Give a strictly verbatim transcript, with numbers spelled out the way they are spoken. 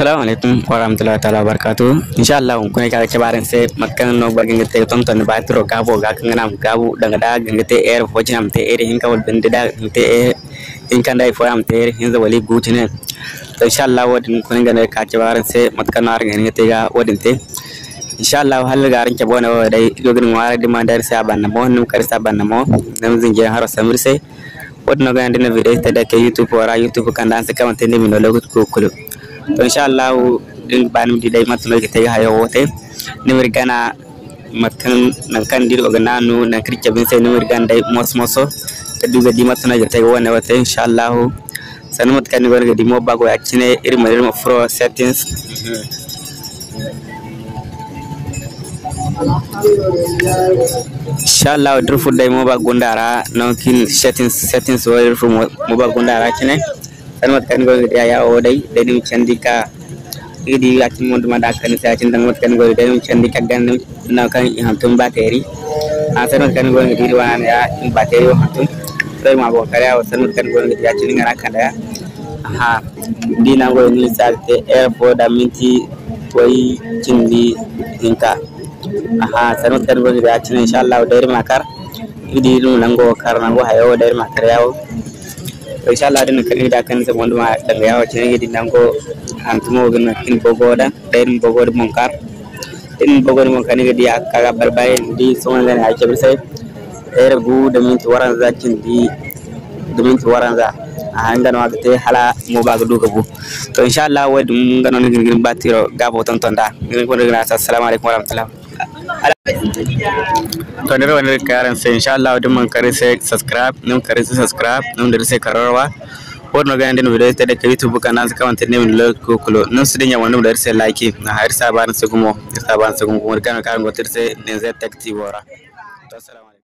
Assalamualaikum warahmatullahi taala wabarakatuh. Inshallah on kone kala kebaran se makkan no bagin te ton ton ba tro gabo ga kan nam gabu daga da gangate air fojinam te ere hin kawal bende da te in kan dai fo am te hin za wali gutine. Inshallah wadin kone gane ka kebaran se makkan ar gane te ga wadin te. Inshallah hal garan ke bona dai jogin wara di mandar sa banna mo num kar sa banna mo nam zinje haro samir se wadno ga ndina video te da ke YouTube wara YouTube kan dan se kamante ni mino logo ko kulu. To inshallah din banum di dai matno ke tay hayo wote nimir gana matkan nan kan dir ogananu nan kirke bin sai nimir gan dai mos moso te duga di matno ke tay wona wote inshallah sanmat kan gor ga di mo bago yakine irma irma pro settings inshallah dir fu dai mo ba gondara non kin settings settings wo fu mo ba gondara kine sanmat kan gol dia ya o dai dai dum candika idi yakin mon dum da kan sa cin dan mat kan gol dai dum candika gan na kan hantum bateri a sanmat kan gol di wan ya in bateri hantum dai ma bo kare o sanmat kan gol dia cin ngara kada ha dina gol ni salte air for da minti toy cindi inka aha sanmat kan gol dia cin inshallah dai makar idi dum nango kar nango hayo dai makar yawo inshallah din kan da kan se wondu ma daga yawo cin gidi nango antumo gina kin bogoda den bogod monkar din bogod mon kan gidi akaga barbay di songa ngane ay cebir say ere bu de minti waran za cin di de minti waran za a ngano agte hala mo baga duga bu to inshallah wadi mun ngano ngin batiro gabo ton ton da ngin ko ngina assalamu alaikum warahmatullahi to ne wani karan sai inshallah dum man kare sai subscribe num kare sai subscribe num da sai kararwa wonno ga ndin video te de ke YouTube kana sa kawante ne min lo ko kulo num su dinya wonum da sai like na har saban su gumo saban su gumo kana kan gotir sai ne zai takti wora to assalamu